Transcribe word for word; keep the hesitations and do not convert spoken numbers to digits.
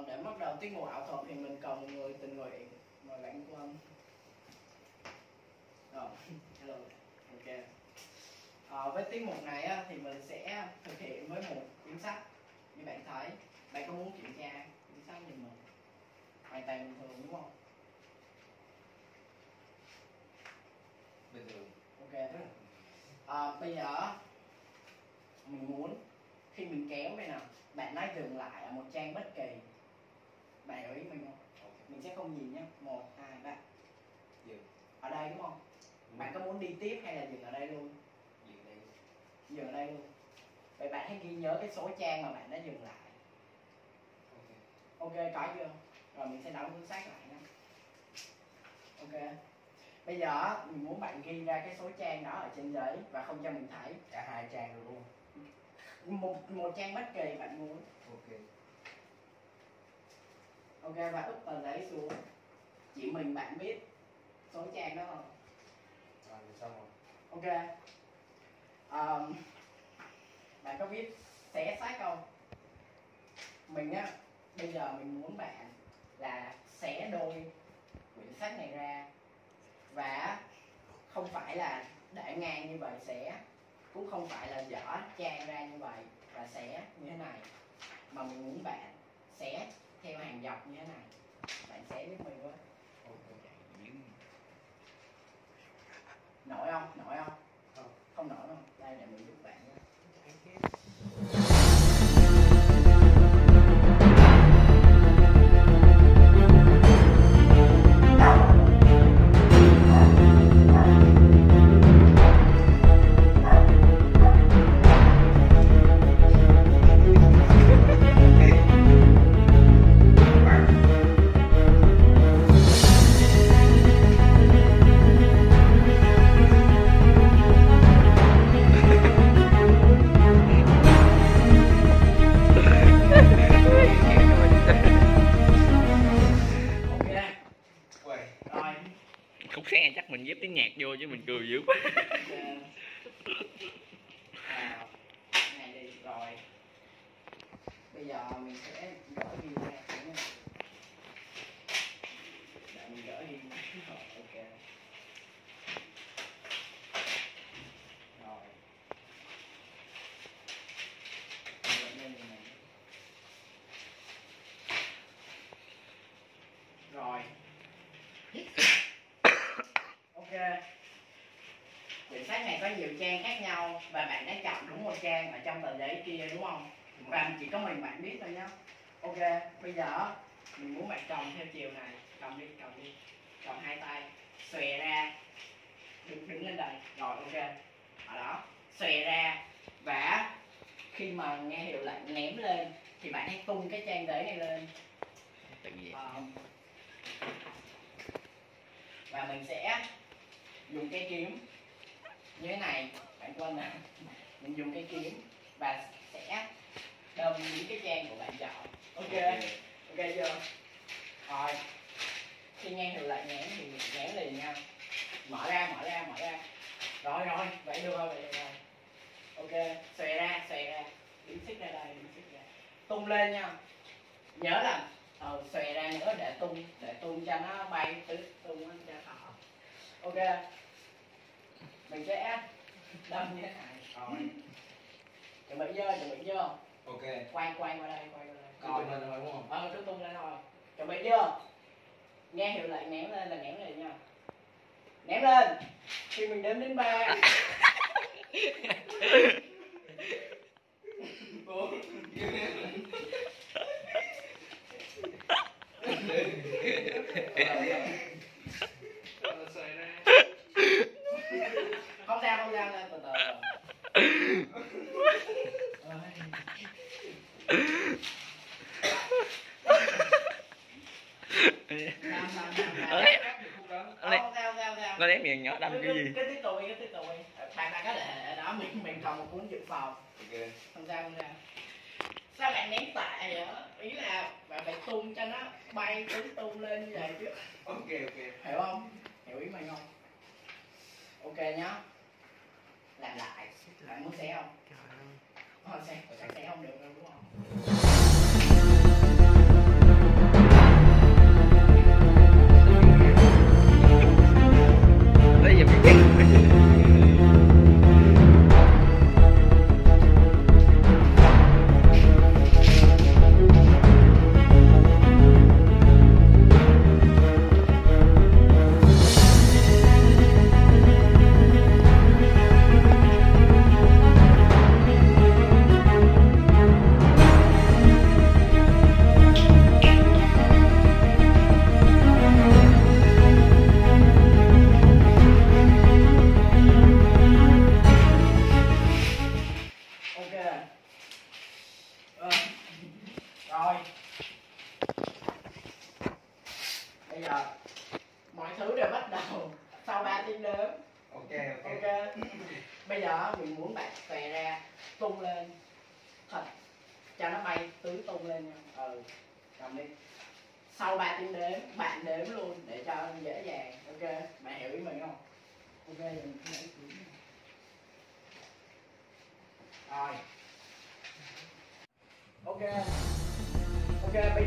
để bắt đầu tiết mục ảo thuật thì mình cần một người tình nguyện. Mời bạn Quân. Rồi, hello. Ok. À, với tiết mục này á, thì mình sẽ thực hiện với một cuốn sách. Như bạn thấy, bạn có muốn kiểm tra cuốn sách giùm mình? Hoàn toàn bình thường đúng không? Bình thường. Ok. À, bây giờ mình muốn khi mình kéo đây nào, bạn nói dừng lại ở một trang bất kỳ. Bạn hiểu ý mình không? Okay. Mình sẽ không nhìn nhé. Một, hai, ba. Dừng. Ở đây đúng không? Ừ. Bạn có muốn đi tiếp hay là dừng ở đây luôn? Dừng đây. Dừng ở đây luôn. Vậy bạn hãy ghi nhớ cái số trang mà bạn đã dừng lại. Ok. Ok, có chưa? Rồi mình sẽ đóng cuốn sách lại nhé. Ok. Bây giờ mình muốn bạn ghi ra cái số trang đó ở trên giấy và không cho mình thấy. Cả hai trang luôn. Một, một trang bất kỳ bạn muốn. Ok. Ok, và úp tờ giấy xuống. Chỉ mình bạn biết số trang đó không? Rồi, xong rồi. Ok. Um, bạn có biết xé sách không? Mình á, bây giờ mình muốn bạn là xé đôi quyển sách này ra. Và không phải là để ngang như vậy xé, cũng không phải là dở trang ra như vậy và xé như thế này, mà mình muốn bạn xé theo hàng dọc như thế này. Bạn xé giúp mình với. Nổi không? Nổi không? Không. Không nổi không? Đây để mình giúp bạn nhé. Khúc sáng này chắc mình ghép tiếng nhạc vô chứ mình cười dữ quá. À, này đi rồi. Bây giờ mình sẽ gỡ ghi ra nha. Để mình gỡ ghi. Ok. Rồi. Rồi. Ok. Quyển sách này có nhiều trang khác nhau và bạn đã chọn đúng một trang ở trong tờ giấy kia đúng không? Và chỉ có mình bạn biết thôi nhá. Ok, bây giờ mình muốn bạn cầm theo chiều này, cầm đi, cầm đi, cầm hai tay, xòe ra, đứng đứng lên đây, rồi ok, ở đó, xòe ra và khi mà nghe hiệu lệnh ném lên thì bạn hãy tung cái trang giấy này lên. À, và mình sẽ dùng cái kiếm như thế này, bạn quên nè, mình dùng cái kiếm và sẽ đâm những cái trang của bạn chọn. Ok, ok chưa? Rồi, khi nghe hiệu lệnh nhém thì nhém liền nha. Mở ra, mở ra, mở ra. Rồi rồi, vậy được rồi, vậy được rồi. Ok, xòe ra, xòe ra, đứng xích ra đây, đứng xích ra. Tung lên nha. Nhớ là ờ, xòe ra nữa để tung, để tung cho nó bay, tứ tung cho thỏ. Ok. Mình sẽ đâm như thế này. Rồi. Chuẩn bị chưa? Chuẩn bị chưa? Ok. Quay quay qua đây, quay qua đây. Cứ tung lên thôi đúng không? Ờ, cứ tung lên thôi. Chuẩn bị chưa? Nghe hiệu lệnh ném lên là ném lên nha. Ném lên. Khi mình đếm đến ba. Không sao, không sao, từ từ. Nó ném miệng nhỏ đâm cái gì? Cứ tiếp tục đi, cứ tiếp tục đi. Bạn bạn có để ở đó mình mình còn một cuốn dự phòng. Ok. Không sao, không sao. Sao bạn ném tệ vậy? Ý là bạn phải tung cho nó bay tứ tung lên như vậy chứ. Ok ok. Hiểu không? Hiểu ý mình không? Ok nhá. Làm lại. Bạn muốn xé không? Ờ, xé, xé không được đâu đúng không? Cầm đi. Sau ba tiếng đếm bạn đếm luôn để cho dễ dàng. Ok, bạn hiểu ý mình không? Ok, giờ mình sẽ lấy xuống. Rồi. Ok. Ok, bây